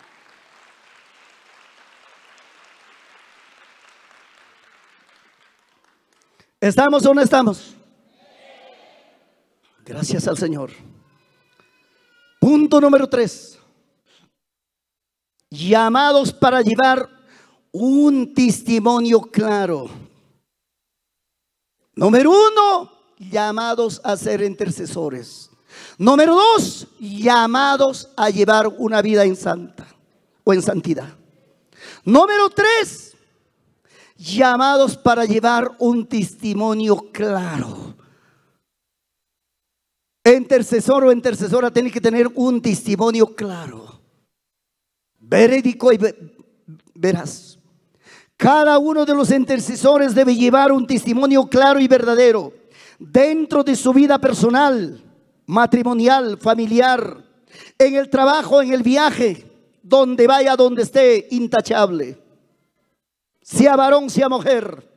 ¿Estamos o no estamos? Gracias al Señor. Punto número 3. Llamados para llevar un testimonio claro. Número 1, llamados a ser intercesores. Número 2, llamados a llevar una vida en santa o en santidad. Número 3, llamados para llevar un testimonio claro. Intercesor o intercesora tiene que tener un testimonio claro, verídico y veraz. Cada uno de los intercesores debe llevar un testimonio claro y verdadero dentro de su vida personal, matrimonial, familiar, en el trabajo, en el viaje, donde vaya, donde esté, intachable. Sea varón, sea mujer,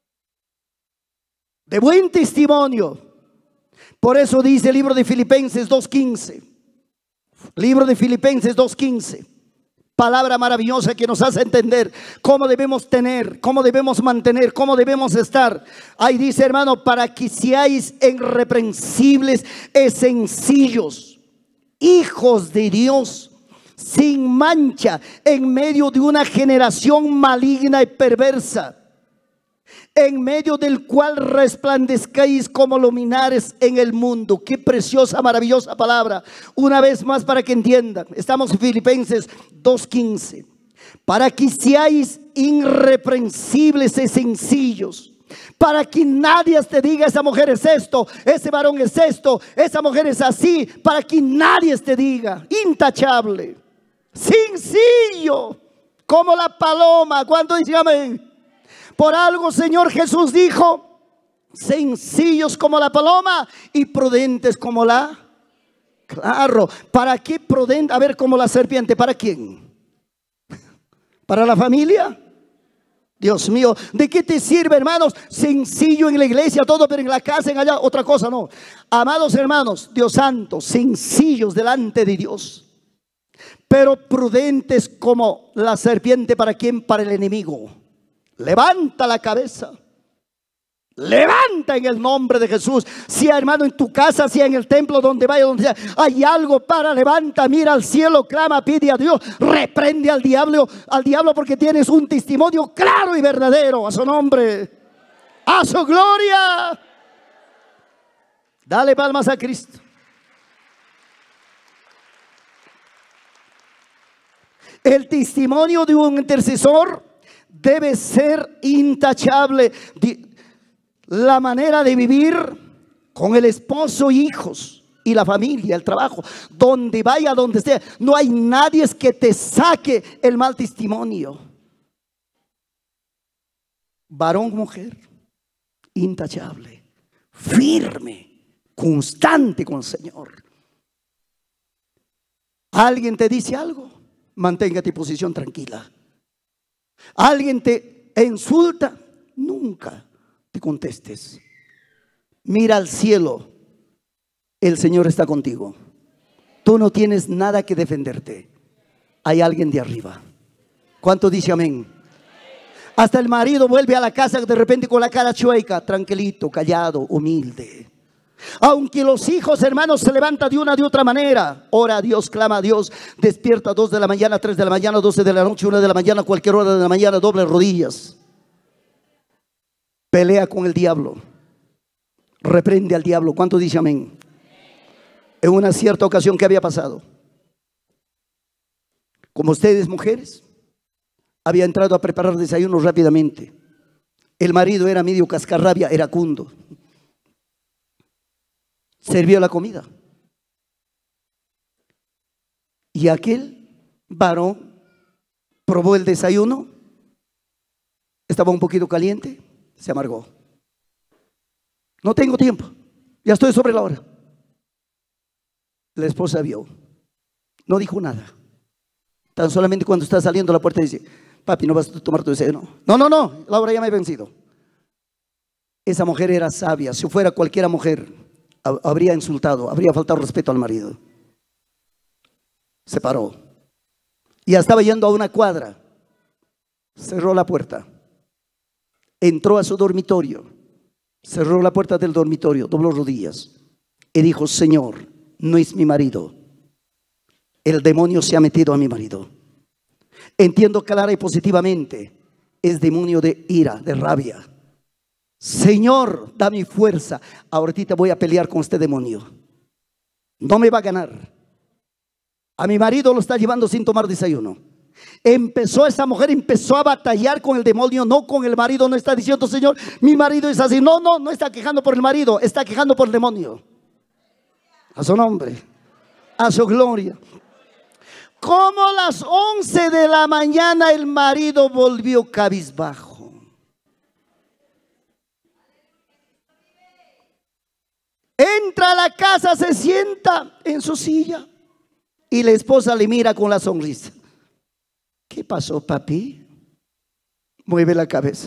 de buen testimonio. Por eso dice el libro de Filipenses 2:15. Libro de Filipenses 2:15. Palabra maravillosa que nos hace entender cómo debemos tener, cómo debemos mantener, cómo debemos estar. Ahí dice, hermano, para que seáis irreprensibles y sencillos, hijos de Dios, sin mancha, en medio de una generación maligna y perversa, en medio del cual resplandezcáis como luminares en el mundo. Qué preciosa, maravillosa palabra. Una vez más para que entiendan. Estamos en Filipenses 2:15. Para que seáis irreprensibles y sencillos. Para que nadie te diga: esa mujer es esto, ese varón es esto, esa mujer es así. Para que nadie te diga: intachable, sencillo, como la paloma. ¿Cuánto dicen amén? Por algo Señor Jesús dijo: sencillos como la paloma y prudentes como la... Claro, ¿para qué prudente? A ver, como la serpiente, ¿para quién? ¿Para la familia? Dios mío, ¿de qué te sirve, hermanos? Sencillo en la iglesia, todo, pero en la casa, en allá, otra cosa no. Amados hermanos, Dios santo, sencillos delante de Dios, pero prudentes como la serpiente. ¿Para quién? Para el enemigo. Levanta la cabeza. Levanta en el nombre de Jesús. Sea, hermano, en tu casa, sea en el templo, donde vaya, donde sea, hay algo para, levanta, mira al cielo, clama, pide a Dios, reprende al diablo, porque tienes un testimonio claro y verdadero. A su nombre, a su gloria. Dale palmas a Cristo. El testimonio de un intercesor debe ser intachable. La manera de vivir con el esposo, hijos y la familia, el trabajo, donde vaya, donde esté, no hay nadie que te saque el mal testimonio. Varón, mujer, intachable, firme, constante con el Señor. Alguien te dice algo, mantenga tu posición tranquila. Alguien te insulta, nunca te contestes. Mira al cielo, el Señor está contigo. Tú no tienes nada que defenderte. Hay alguien de arriba. ¿Cuánto dice amén? Hasta el marido vuelve a la casa de repente con la cara chueca, tranquilito, callado, humilde. Aunque los hijos, hermanos, se levantan de una de otra manera, ora a Dios, clama a Dios, despierta a 2 de la mañana, 3 de la mañana, 12 de la noche, 1 de la mañana, cualquier hora de la mañana, doble rodillas. Pelea con el diablo, reprende al diablo. ¿Cuánto dice amén? En una cierta ocasión, ¿qué había pasado? Como ustedes, mujeres, había entrado a preparar desayuno rápidamente. El marido era medio cascarrabia, eracundo. Sirvió la comida. Y aquel varón probó el desayuno, estaba un poquito caliente, se amargó. No tengo tiempo, ya estoy sobre la hora. La esposa vio, no dijo nada. Tan solamente cuando está saliendo a la puerta dice: papi, ¿no vas a tomar tu desayuno? No, la hora ya me he vencido. Esa mujer era sabia. Si fuera cualquiera mujer, habría insultado, habría faltado respeto al marido. Se paró. Ya estaba yendo a una cuadra. Cerró la puerta. Entró a su dormitorio. Cerró la puerta del dormitorio, dobló rodillas y dijo: Señor, no es mi marido. El demonio se ha metido a mi marido. Entiendo clara y positivamente, es demonio de ira, de rabia. Señor, dame fuerza. Ahorita voy a pelear con este demonio. No me va a ganar. A mi marido lo está llevando sin tomar desayuno. Esa mujer empezó a batallar con el demonio, no con el marido. No está diciendo: Señor, mi marido es así. No está quejando por el marido, está quejando por el demonio. A su nombre, a su gloria. Como a las 11 de la mañana el marido volvió cabizbajo. Entra a la casa, se sienta en su silla y la esposa le mira con la sonrisa. ¿Qué pasó, papi? Mueve la cabeza.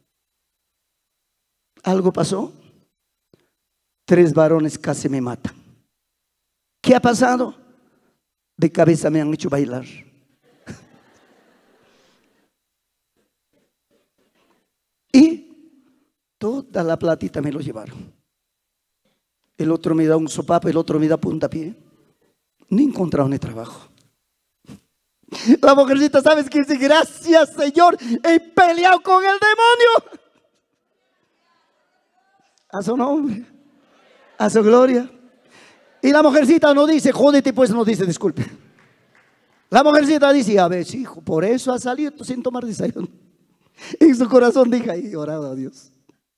¿Algo pasó? 3 varones casi me matan. ¿Qué ha pasado? De cabeza me han hecho bailar. Y toda la platita me lo llevaron. El otro me da un sopapo, el otro me da puntapié. No encontraron el trabajo. La mujercita, ¿sabes qué dice? Gracias, Señor, he peleado con el demonio. A su nombre, a su gloria. Y la mujercita no dice: jódete, pues, no dice disculpe. La mujercita dice: a ver, hijo, por eso ha salido sin tomar desayuno. En su corazón dijo: ahí orado a Dios.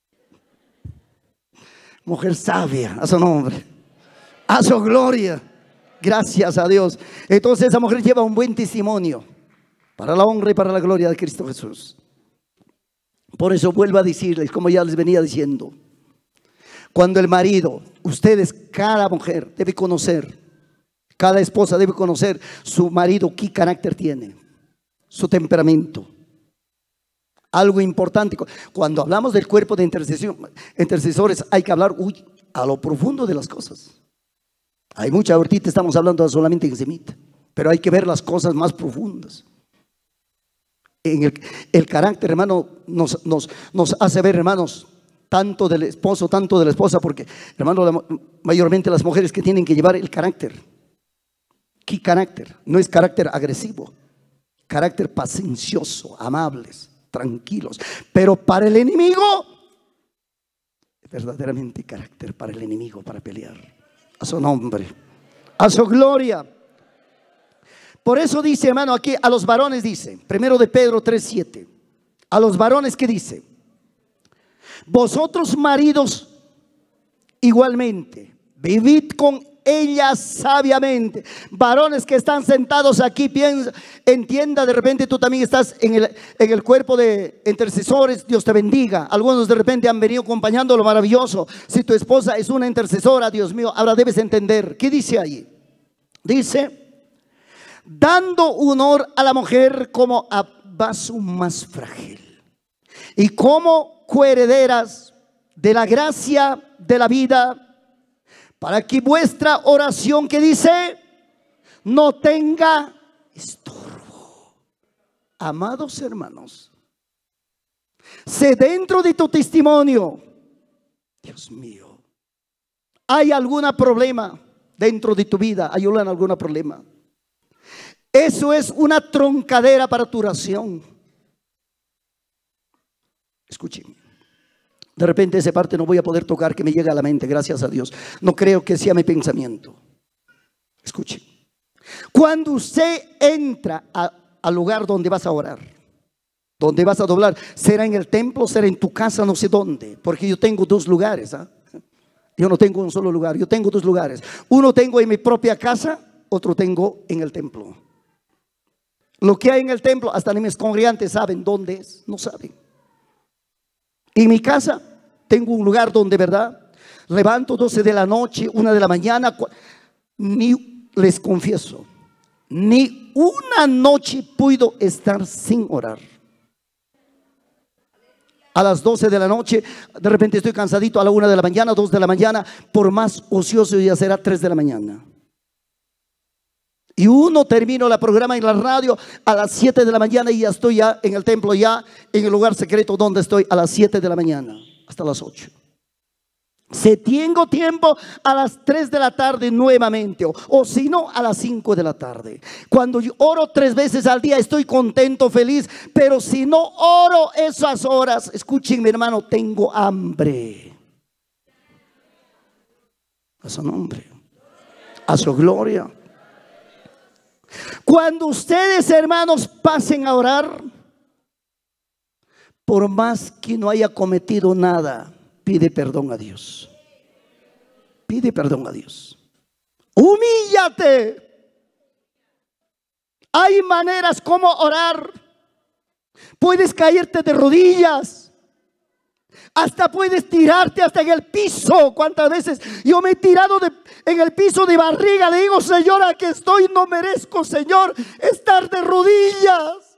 Mujer sabia, a su nombre, a su gloria. Gracias a Dios. Entonces esa mujer lleva un buen testimonio para la honra y para la gloria de Cristo Jesús. Por eso vuelvo a decirles, como ya les venía diciendo, cuando el marido, ustedes, cada mujer debe conocer, cada esposa debe conocer su marido, qué carácter tiene, su temperamento. Algo importante. Cuando hablamos del cuerpo de intercesores, hay que hablar a lo profundo de las cosas. Hay mucha, ahorita estamos hablando solamente encimita, pero hay que ver las cosas más profundas. En el carácter, hermano, nos hace ver, hermanos, tanto del esposo, tanto de la esposa, porque, hermano, mayormente las mujeres que tienen que llevar el carácter. ¿Qué carácter? No es carácter agresivo, carácter paciencioso, amables, tranquilos. Pero para el enemigo, verdaderamente carácter para el enemigo, para pelear. A su nombre, a su gloria. Por eso dice, hermano, aquí a los varones dice, 1 de Pedro 3:7, a los varones, ¿qué dice? Vosotros maridos igualmente, vivid con ellas sabiamente. Varones que están sentados aquí, entienda, de repente tú también estás en el cuerpo de intercesores. Dios te bendiga. Algunos de repente han venido acompañando lo maravilloso. Si tu esposa es una intercesora, Dios mío, ahora debes entender. ¿Qué dice allí? Dice, dando honor a la mujer como a vaso más frágil y como coherederas de la gracia de la vida, para que vuestra oración, que dice, no tenga estorbo. Amados hermanos, sé dentro de tu testimonio, Dios mío, ¿hay algún problema dentro de tu vida? ¿Hay algún problema? Eso es una troncadera para tu oración. Escuchen. De repente esa parte no voy a poder tocar, que me llega a la mente, gracias a Dios. No creo que sea mi pensamiento. Escuchen. Cuando usted entra al lugar donde vas a orar, donde vas a doblar, será en el templo, será en tu casa, no sé dónde, porque yo tengo dos lugares. Yo no tengo un solo lugar, yo tengo dos lugares. Uno tengo en mi propia casa, otro tengo en el templo. Lo que hay en el templo, hasta ni mis congregantes saben dónde es, no saben. En mi casa tengo un lugar donde, ¿verdad?, levanto 12 de la noche, 1 de la mañana. Ni, les confieso, ni una noche puedo estar sin orar. A las 12 de la noche, de repente estoy cansadito, a la 1 de la mañana, 2 de la mañana, por más ocioso ya será 3 de la mañana. Y uno termino la programa en la radio a las 7 de la mañana y ya estoy ya en el templo, ya en el lugar secreto donde estoy a las 7 de la mañana hasta las 8. Si tengo tiempo a las 3 de la tarde nuevamente, o si no a las 5 de la tarde. Cuando yo oro 3 veces al día estoy contento, feliz. Pero si no oro esas horas, escuchen mi hermano, tengo hambre. A su nombre, a su gloria. Cuando ustedes, hermanos, pasen a orar, por más que no haya cometido nada, pide perdón a Dios. Pide perdón a Dios. Humíllate. Hay maneras como orar. Puedes caerte de rodillas. Hasta puedes tirarte hasta en el piso. ¿Cuántas veces yo me he tirado en el piso de barriga? Le digo, Señor, aquí estoy, no merezco, Señor, estar de rodillas.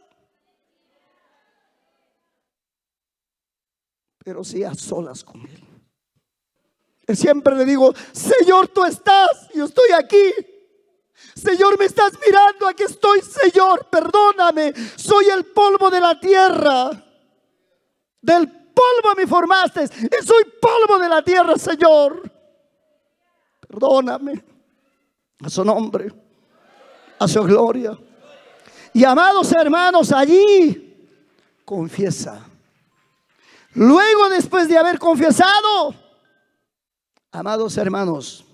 Pero sí a solas con Él. Siempre le digo, Señor, tú estás, yo estoy aquí. Señor, me estás mirando, aquí estoy, Señor, perdóname. Soy el polvo de la tierra. Del polvo me formaste y soy polvo de la tierra, Señor. Perdóname. A su nombre, a su gloria. Y amados hermanos, allí confiesa. Luego, después de haber confesado, amados hermanos,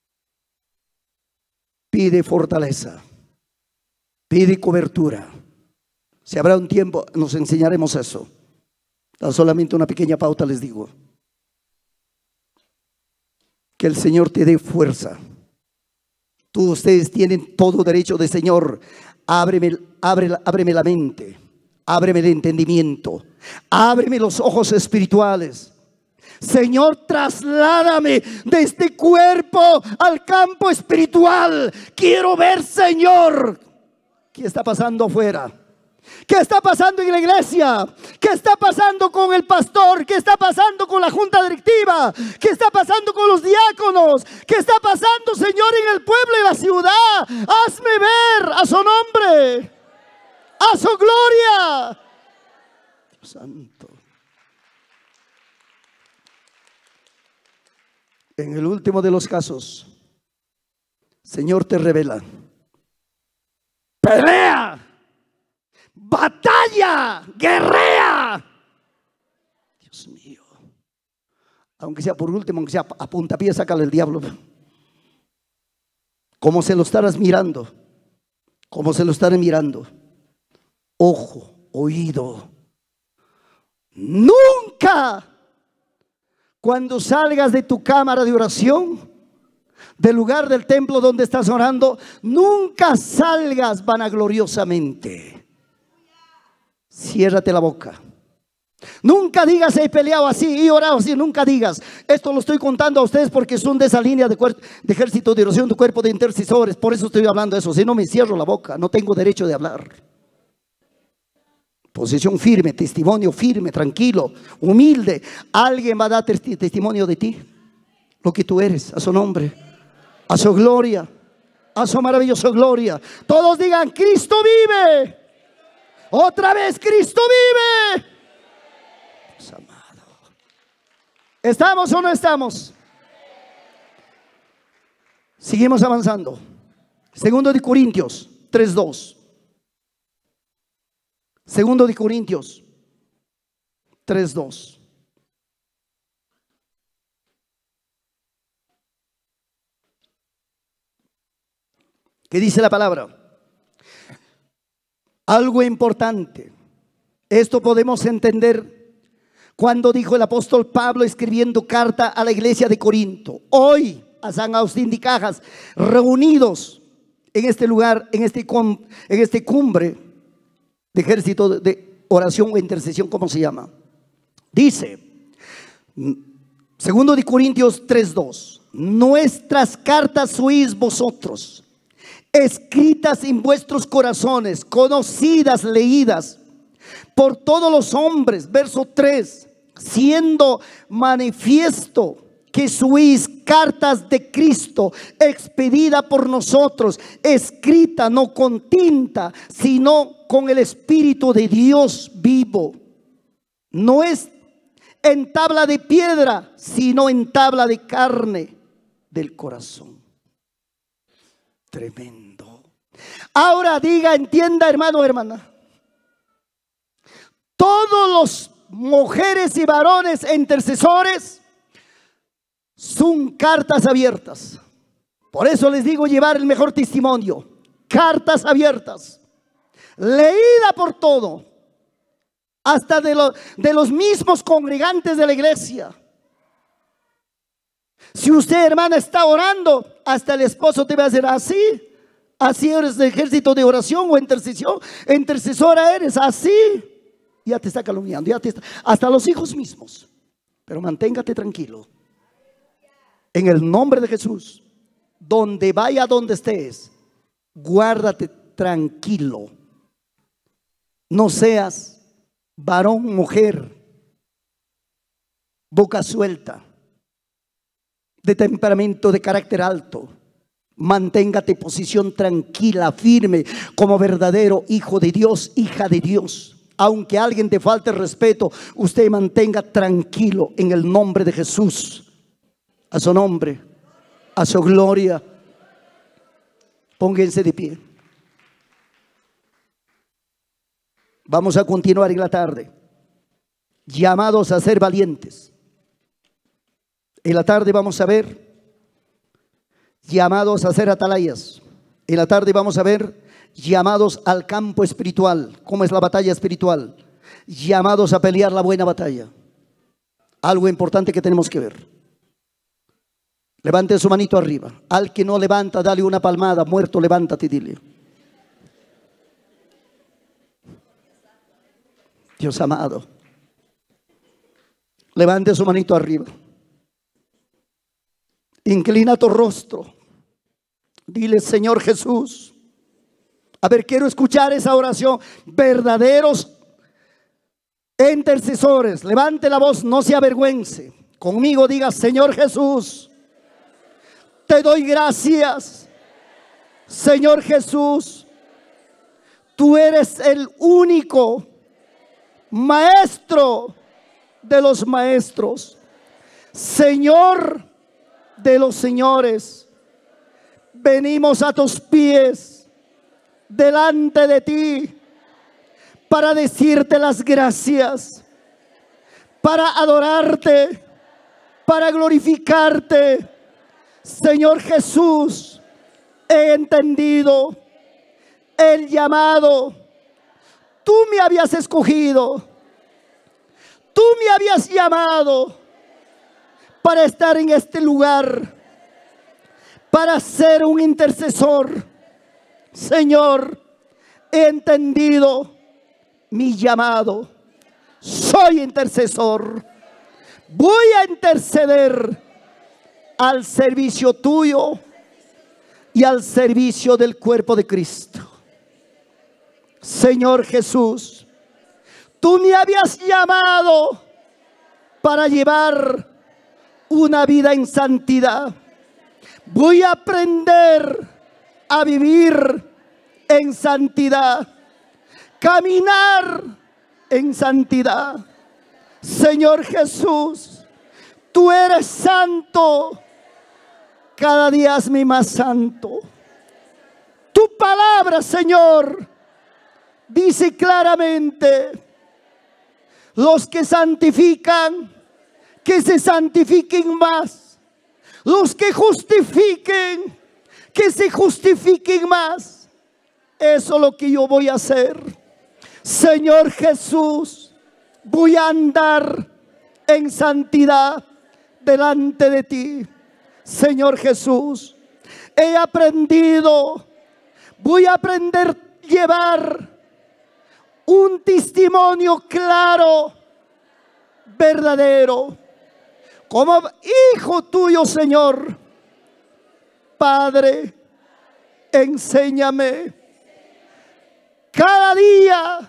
pide fortaleza, pide cobertura. Si habrá un tiempo, nos enseñaremos eso. Solamente una pequeña pauta les digo. Que el Señor te dé fuerza. Ustedes tienen todo derecho de Señor. Ábreme la mente. Ábreme el entendimiento. Ábreme los ojos espirituales. Señor, trasládame de este cuerpo al campo espiritual. Quiero ver, Señor, qué está pasando afuera. ¿Qué está pasando en la iglesia? ¿Qué está pasando con el pastor? ¿Qué está pasando con la junta directiva? ¿Qué está pasando con los diáconos? ¿Qué está pasando, Señor, en el pueblo y la ciudad? Hazme ver a su nombre, a su gloria. Dios santo. En el último de los casos, Señor te revela: pelea, batalla, guerrea. Dios mío. Aunque sea por último, aunque sea a puntapié, sácale el diablo. Como se lo estarás mirando, como se lo estaré mirando. Ojo, oído. Nunca, cuando salgas de tu cámara de oración, del lugar del templo donde estás orando, nunca salgas vanagloriosamente. Ciérrate la boca. Nunca digas: he peleado así, he orado así. Nunca digas. Esto lo estoy contando a ustedes porque son de esa línea de ejército de oración, de cuerpo de intercesores. Por eso estoy hablando de eso. Si no, me cierro la boca, no tengo derecho de hablar. Posición firme, testimonio firme, tranquilo, humilde. Alguien va a dar testimonio de ti, lo que tú eres, a su nombre, a su gloria, a su maravillosa gloria. Todos digan: Cristo vive. Otra vez: Cristo vive. Dios amado. ¿Estamos o no estamos? Seguimos avanzando. Segundo de Corintios 3:2. Segundo de Corintios 3:2. ¿Qué dice la palabra? Algo importante. Esto podemos entender cuando dijo el apóstol Pablo, escribiendo carta a la iglesia de Corinto: hoy a San Agustín de Cajas, reunidos en este lugar, en este cumbre de ejército de oración o intercesión, ¿cómo se llama? Dice, segundo de Corintios 3:2: nuestras cartas sois vosotros, escritas en vuestros corazones, conocidas, leídas por todos los hombres. Verso 3: siendo manifiesto que sois cartas de Cristo, expedida por nosotros, escrita no con tinta, sino con el Espíritu de Dios vivo. No es en tabla de piedra, sino en tabla de carne del corazón. Tremendo. Ahora diga, entienda, hermano, hermana. Todos los mujeres y varones intercesores son cartas abiertas. Por eso les digo, llevar el mejor testimonio. Cartas abiertas, leída por todo, hasta de los mismos congregantes de la iglesia. Si usted, hermana, está orando, hasta el esposo te va a decir: así, así eres de ejército de oración o intercesión, intercesora eres, así. Ya te está calumniando, hasta los hijos mismos. Pero manténgate tranquilo. En el nombre de Jesús, donde vaya, donde estés, guárdate tranquilo. No seas varón, mujer, boca suelta, de temperamento, de carácter alto. Manténgate posición tranquila, firme, como verdadero hijo de Dios, hija de Dios. Aunque alguien te falte respeto, usted mantenga tranquilo en el nombre de Jesús. A su nombre, a su gloria. Pónganse de pie. Vamos a continuar en la tarde. Llamados a ser valientes. En la tarde vamos a ver llamados a ser atalayas. En la tarde vamos a ver llamados al campo espiritual. ¿Cómo es la batalla espiritual? Llamados a pelear la buena batalla. Algo importante que tenemos que ver. Levante su manito arriba. Al que no levanta, dale una palmada. Muerto, levántate, dile. Dios amado, levante su manito arriba. Inclina tu rostro. Dile: Señor Jesús, A ver, quiero escuchar esa oración. Verdaderos intercesores. Levante la voz, no se avergüence. Conmigo diga: Señor Jesús, te doy gracias. Señor Jesús, tú eres el único maestro de los maestros, Señor de los señores. Venimos a tus pies, delante de ti, para decirte las gracias, para adorarte, para glorificarte. Señor Jesús, he entendido el llamado. Tú me habías escogido, tú me habías llamado para estar en este lugar, para ser un intercesor. Señor, he entendido mi llamado. Soy intercesor. Voy a interceder al servicio tuyo y al servicio del cuerpo de Cristo. Señor Jesús, tú me habías llamado para llevar una vida en santidad. Voy a aprender a vivir en santidad, caminar en santidad. Señor Jesús, tú eres santo. Cada día hazme más santo. Tu palabra, Señor, dice claramente: los que santifican, que se santifiquen más. Los que justifiquen, que se justifiquen más. Eso es lo que yo voy a hacer. Señor Jesús, voy a andar en santidad delante de ti. Señor Jesús, he aprendido, voy a aprender a llevar un testimonio claro, verdadero, como hijo tuyo, Señor. Padre, enséñame cada día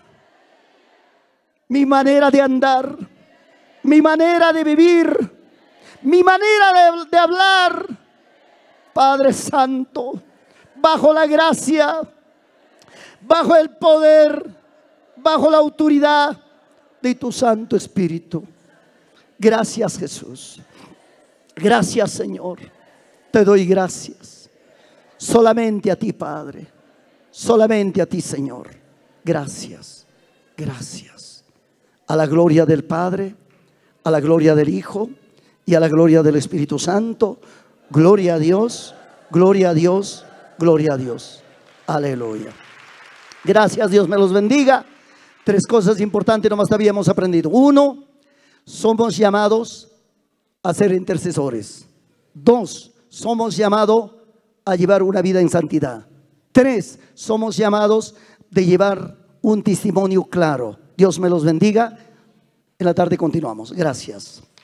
mi manera de andar, mi manera de vivir, mi manera de hablar. Padre Santo, bajo la gracia, bajo el poder, bajo la autoridad de tu Santo Espíritu. Gracias, Jesús. Gracias, Señor. Te doy gracias. Solamente a ti, Padre. Solamente a ti, Señor. Gracias. Gracias. A la gloria del Padre, a la gloria del Hijo y a la gloria del Espíritu Santo. Gloria a Dios, gloria a Dios, gloria a Dios. Aleluya. Gracias, Dios me los bendiga. 3 cosas importantes nomás habíamos aprendido. 1, somos llamados a ser intercesores. 2, somos llamados a llevar una vida en santidad. 3, somos llamados de llevar un testimonio claro. Dios me los bendiga. En la tarde continuamos. Gracias.